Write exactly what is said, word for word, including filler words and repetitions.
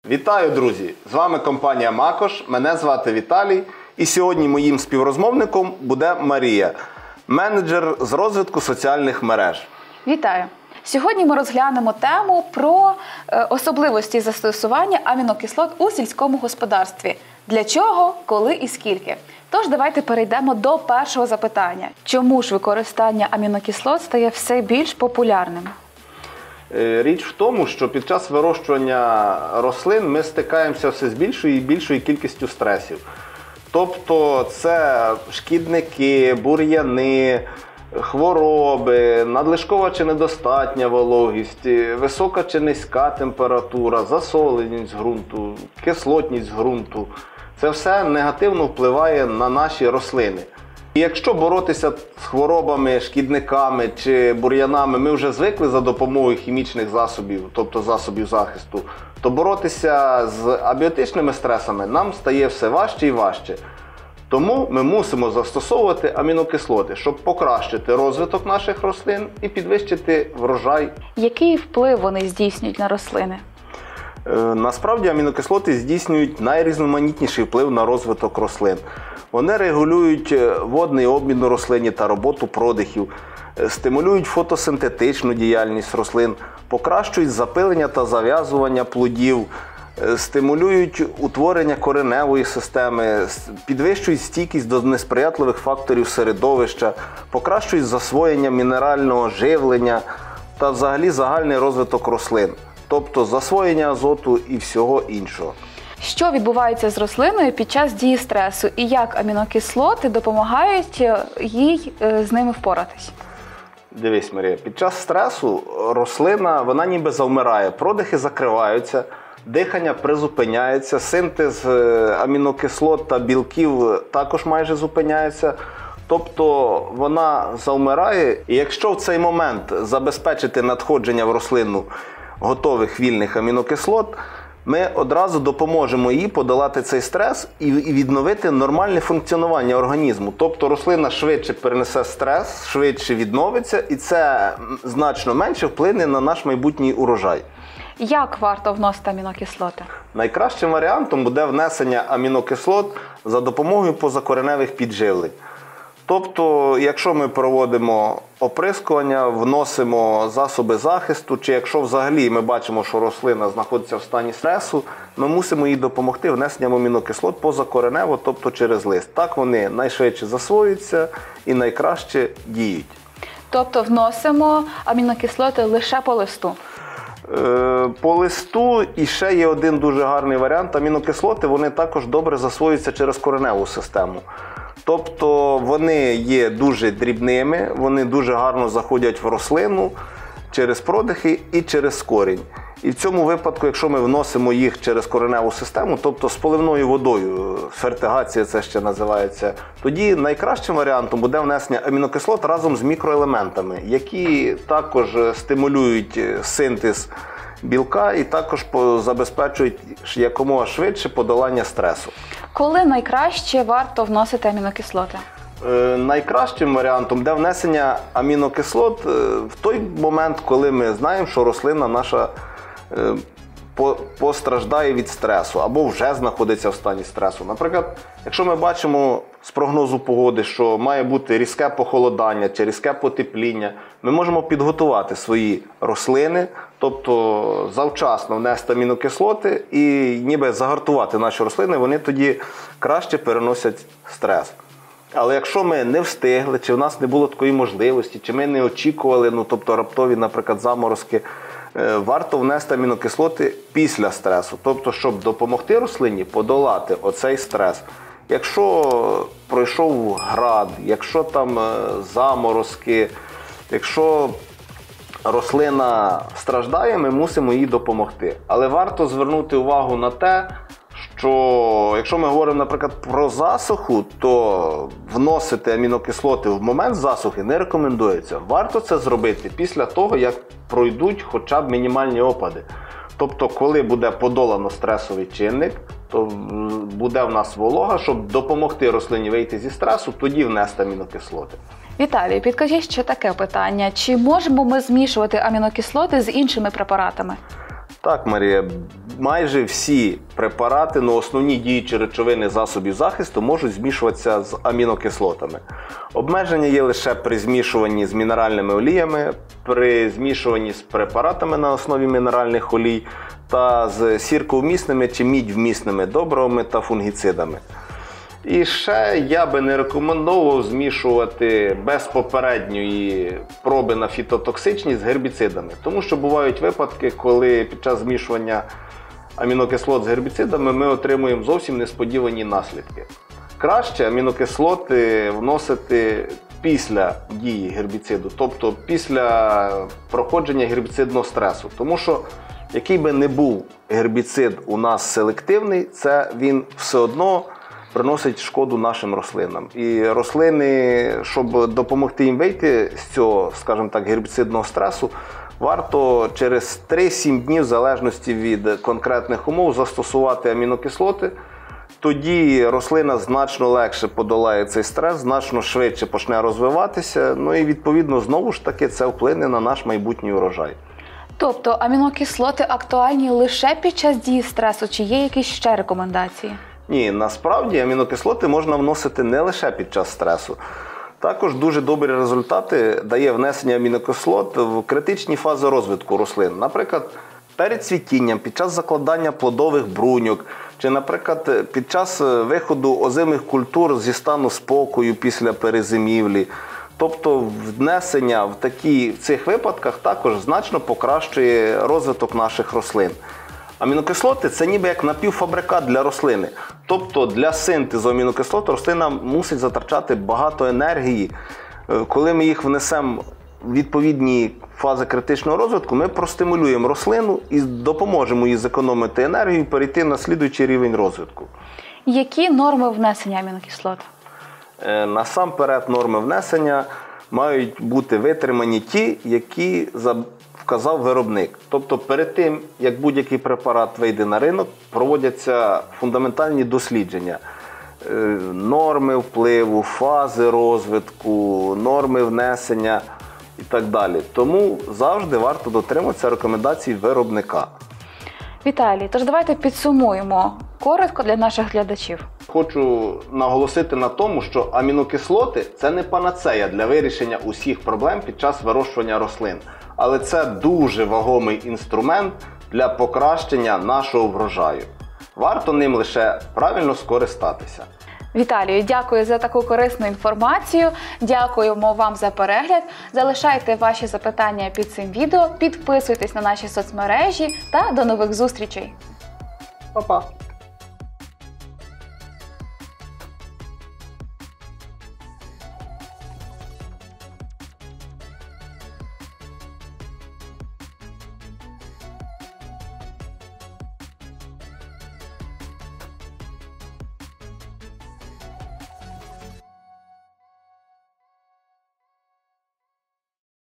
Вітаю, друзі! З вами компанія Макош, мене звати Віталій. І сьогодні моїм співрозмовником буде Марія, менеджер з розвитку соціальних мереж. Вітаю! Сьогодні ми розглянемо тему про особливості застосування амінокислот у сільському господарстві. Для чого, коли і скільки? Тож давайте перейдемо до першого запитання. Чому ж використання амінокислот стає все більш популярним? Річ в тому, що під час вирощування рослин ми стикаємося все з більшою і більшою кількістю стресів. Тобто це шкідники, бур'яни, хвороби, надлишкова чи недостатня вологість, висока чи низька температура, засоленість ґрунту, кислотність ґрунту. Це все негативно впливає на наші рослини. І якщо боротися з хворобами, шкідниками чи бур'янами ми вже звикли за допомогою хімічних засобів, тобто засобів захисту, то боротися з абіотичними стресами нам стає все важче і важче. Тому ми мусимо застосовувати амінокислоти, щоб покращити розвиток наших рослин і підвищити врожай. Який вплив вони здійснюють на рослини? Насправді амінокислоти здійснюють найрізноманітніший вплив на розвиток рослин. Вони регулюють водний обмін у рослині та роботу продихів, стимулюють фотосинтетичну діяльність рослин, покращують запилення та зав'язування плодів, стимулюють утворення кореневої системи, підвищують стійкість до несприятливих факторів середовища, покращують засвоєння мінерального живлення та взагалі загальний розвиток рослин, тобто засвоєння азоту і всього іншого. Що відбувається з рослиною під час дії стресу і як амінокислоти допомагають їй з ними впоратись? Дивись, Марія, під час стресу рослина, вона ніби завмирає, продихи закриваються, дихання призупиняється, синтез амінокислот та білків також майже зупиняється. Тобто вона завмирає, і якщо в цей момент забезпечити надходження в рослину готових вільних амінокислот, ми одразу допоможемо їй подолати цей стрес і відновити нормальне функціонування організму. Тобто рослина швидше перенесе стрес, швидше відновиться, і це значно менше вплине на наш майбутній урожай. Як варто вносити амінокислоти? Найкращим варіантом буде внесення амінокислот за допомогою позакореневих підживлень. Тобто, якщо ми проводимо оприскування, вносимо засоби захисту, чи якщо взагалі ми бачимо, що рослина знаходиться в стані стресу, ми мусимо їй допомогти внесенням амінокислот позакоренево, тобто через лист. Так вони найшвидше засвоюються і найкраще діють. Тобто вносимо амінокислоти лише по листу? По листу і ще є один дуже гарний варіант. Амінокислоти, вони також добре засвоюються через кореневу систему. Тобто вони є дуже дрібними, вони дуже гарно заходять в рослину через продихи і через корінь. І в цьому випадку, якщо ми вносимо їх через кореневу систему, тобто з поливною водою, фертигація це ще називається, тоді найкращим варіантом буде внесення амінокислот разом з мікроелементами, які також стимулюють синтез білка і також забезпечують якомога швидше подолання стресу. Коли найкраще варто вносити амінокислоти? Е, найкращим варіантом буде внесення амінокислот е, в той момент, коли ми знаємо, що рослина наша е, по, постраждає від стресу або вже знаходиться в стані стресу. Наприклад, якщо ми бачимо з прогнозу погоди, що має бути різке похолодання чи різке потепління, ми можемо підготувати свої рослини, тобто завчасно внести амінокислоти і ніби загартувати наші рослини, вони тоді краще переносять стрес. Але якщо ми не встигли, чи в нас не було такої можливості, чи ми не очікували, ну тобто раптові, наприклад, заморозки, варто внести амінокислоти після стресу, тобто щоб допомогти рослині подолати оцей стрес. Якщо пройшов град, якщо там заморозки, якщо рослина страждає, ми мусимо їй допомогти. Але варто звернути увагу на те, що якщо ми говоримо, наприклад, про засуху, то вносити амінокислоти в момент засухи не рекомендується. Варто це зробити після того, як пройдуть хоча б мінімальні опади. Тобто, коли буде подолано стресовий чинник, то буде в нас волога, щоб допомогти рослині вийти зі стресу, тоді внести амінокислоти. Віталій, підкажіть ще таке питання. Чи можемо ми змішувати амінокислоти з іншими препаратами? Так, Марія, майже всі препарати, ну, основні діючі речовини засобів захисту можуть змішуватися з амінокислотами. Обмеження є лише при змішуванні з мінеральними оліями, при змішуванні з препаратами на основі мінеральних олій та з сірковмісними чи мідьвмісними добривами та фунгіцидами. І ще я би не рекомендував змішувати без попередньої проби на фітотоксичність з гербіцидами. Тому що бувають випадки, коли під час змішування амінокислот з гербіцидами ми отримуємо зовсім несподівані наслідки. Краще амінокислоти вносити після дії гербіциду, тобто після проходження гербіцидного стресу. Тому що який би не був гербіцид у нас селективний, це він все одно приносить шкоду нашим рослинам. І рослини, щоб допомогти їм вийти з цього, скажімо так, гербіцидного стресу, варто через три-сім днів, в залежності від конкретних умов, застосувати амінокислоти. Тоді рослина значно легше подолає цей стрес, значно швидше почне розвиватися, ну і відповідно знову ж таки це вплине на наш майбутній урожай. Тобто амінокислоти актуальні лише під час дії стресу, чи є якісь ще рекомендації? Ні, насправді амінокислоти можна вносити не лише під час стресу. Також дуже добрі результати дає внесення амінокислот в критичні фази розвитку рослин. Наприклад, перед цвітінням, під час закладання плодових бруньок, чи, наприклад, під час виходу озимих культур зі стану спокою після перезимівлі. Тобто внесення в, такі, в цих випадках також значно покращує розвиток наших рослин. Амінокислоти – це ніби як напівфабрикат для рослини. Тобто для синтезу амінокислот рослина мусить затрачати багато енергії. Коли ми їх внесемо в відповідні фази критичного розвитку, ми простимулюємо рослину і допоможемо їй зекономити енергію і перейти на слідуючий рівень розвитку. Які норми внесення амінокислот? Насамперед норми внесення мають бути витримані ті, які вказав виробник. Тобто перед тим, як будь-який препарат вийде на ринок, проводяться фундаментальні дослідження. Норми впливу, фази розвитку, норми внесення і так далі. Тому завжди варто дотримуватися рекомендацій виробника. Віталій, тож давайте підсумуємо коротко для наших глядачів. Хочу наголосити на тому, що амінокислоти – це не панацея для вирішення усіх проблем під час вирощування рослин. Але це дуже вагомий інструмент для покращення нашого врожаю. Варто ним лише правильно скористатися. Віталію, дякую за таку корисну інформацію. Дякуємо вам за перегляд. Залишайте ваші запитання під цим відео, підписуйтесь на наші соцмережі та до нових зустрічей. Па-па!